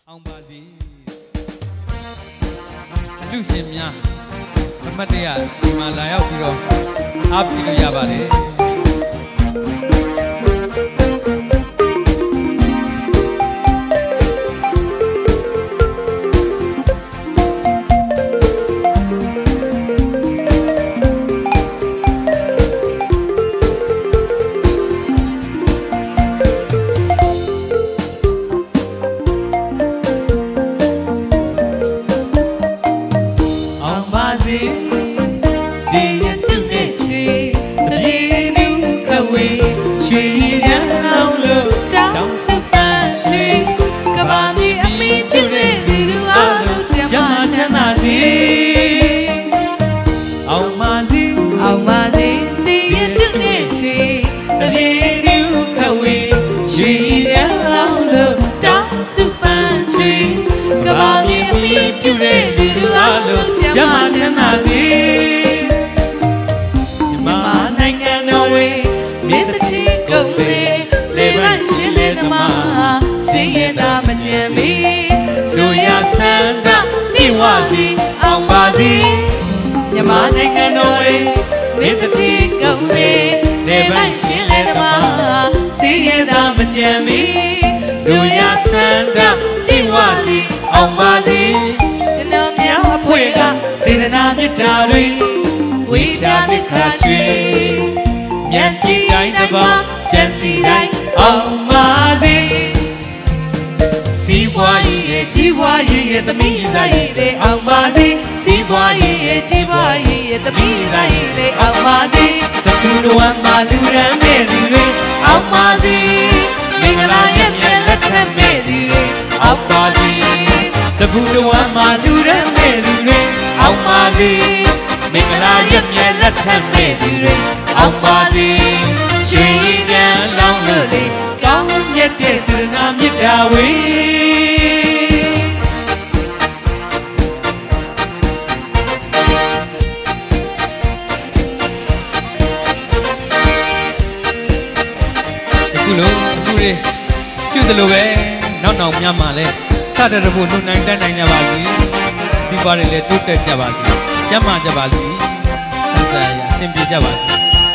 အောင်ပါစီအလူရှင်များအမတ်တရဒီမှာလာရောက်ပြီးတော့အားပေးလို့ရပါတယ်မြန်မာနိုင်ငံတော်ရေမြေတတိကုံလေးလေပိုက်ရှင်လေသမားစီးရဲသာမကြံမီလူရဆန္ဒတိဝစီအောင်ပါစီကျွန်တော်များအဖွဲ့ကစေတနာမေတ္တာတွေဝိဓာနိခါချွေမြတ်တိတိုင်းတစ်ပါးကျန်စီတိုင်းအောင်ပါစီစီးပွားရေးရဲ့ကြီးပွားရေးရဲ့သမီးသားရေးလေအောင်ပါစီစီးပွားရေးရဲ့ကြီးပွားရေးရဲ့သမီးသားရေးလေအောင်ပါစီစသူတော်မှာလူရန်မဲ့သူတွေအောင်ပါစီမင်္ဂလာရဲ့မြတ်လက်ထက်မဲ့သူတွေအောင်ပါစီစသူတော်မှာလူရန်မဲ့သူတွေအောင်ပါစီမင်္ဂလာရဲ့မြတ်လက်ထက်မဲ့သူတွေအောင်ပါစီရွှေရည်ချမ်းလောင်းလို့လေကောင်းမြတ်တဲ့စေတနာမေတ္တာဝေအခုလိုအခုတွေပြုသလိုပဲနောက်များမှလည်းစတဲ့တဖို့နှုတ်နိုင်တတ်နိုင်ကြပါစေစီးပွားတွေလည်းတိုးတက်ကြပါစေကျန်းမာကြပါစေဆက်ဆံရအဆင်ပြေကြပါစေ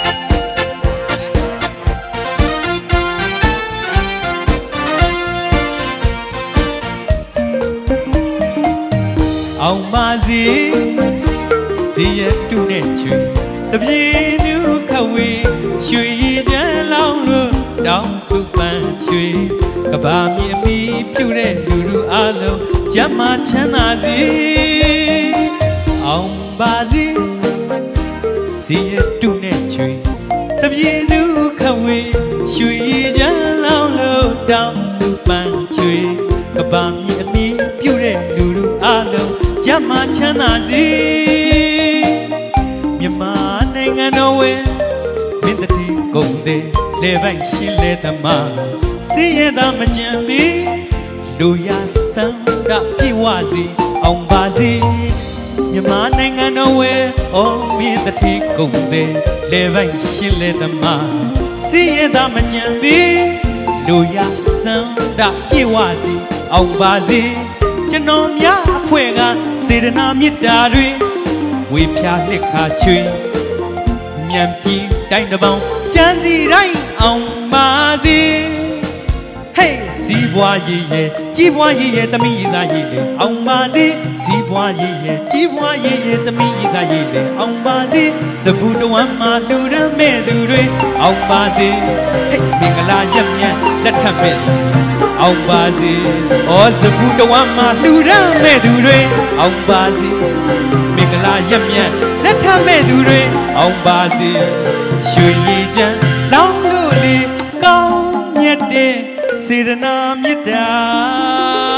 အောင်ပါစီစီရတူနဲ့ချွေတပြေနူခဝေရွှေရည်ချမ်းလောင်းလို့တောင်းစုပန်းချွေကဘာမြေအမီပြုတဲ့လူလူအလုံးကျမ်းမာချမ်းသာစီအောင်ပါစီစီရတူနဲ့ချွေတပြေနူခဝေရွှေရည်ချမ်းလောင်းလို့တောင်းစုပန်းချွေကဘာမြေအမီပြုတဲ့လူလူအလုံးကျမ်းမာချမ်းသာစီမြန်မာနိုင်ငံတော်ဝဲမင်းတတိကုန်တဲ့လေပိုက်ရှင်လေသမားစီးရဲသာမကြံပြီးလူရဆန္ဒပြေဝစီအောင်ပါစီမြန်မာနိုင်ငံတော်ဝဲအော်မင်းတတိကုန်တဲ့လေပိုက်ရှင်လေသမားစီးရဲသာမကြံပြီးလူရဆန္ဒပြေဝစီအောင်ပါစီကျွန်တော်များအဖွဲ့ကစေတနာမေတ္တာတွေဝေဖြာလက်ခါချွေမြန်ပြီးတိုင်းတစ်ပေါင်းချမ်းစီတိုင်းအောင်ပါစေဟေးစီးပွားရေးရဲ့ကြီးပွားရေးရဲ့သမီးသားရေးလေအောင်ပါစေစီးပွားရေးရဲ့ကြီးပွားရေးရဲ့သမီးသားရေးလေအောင်ပါစေစပူတဝမ်းမှာလူရမ်းမဲ့သူတွေအောင်ပါစေဟေးမင်္ဂလာရက်မြတ်လက်ထပ်မဲ့အောင်ပါစေဩစပူတဝမ်းမှာလူရမ်းမဲ့သူတွေအောင်ပါစေမင်္ဂလာရက်မြတ်လက်ထပ်မဲ့သူတွေအောင်ပါစေရွှေရည်ချမ်းလောင်းလို့လေကောင်းမြတ်တဲ့စေတနာမေတ္တာ